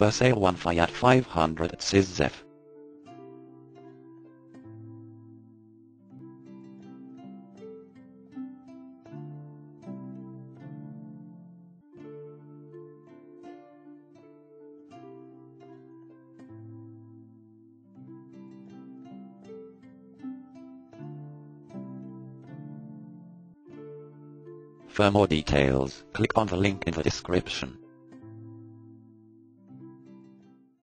For sale one Fiat 500 at Cessieu. For more details, click on the link in the description.